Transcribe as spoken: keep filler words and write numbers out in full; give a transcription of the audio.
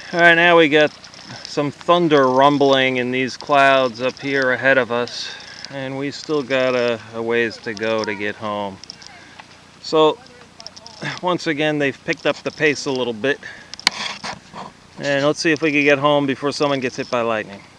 Alright, now we got some thunder rumbling in these clouds up here ahead of us, and we still got a, a ways to go to get home. So once again, they've picked up the pace a little bit, and let's see if we can get home before someone gets hit by lightning.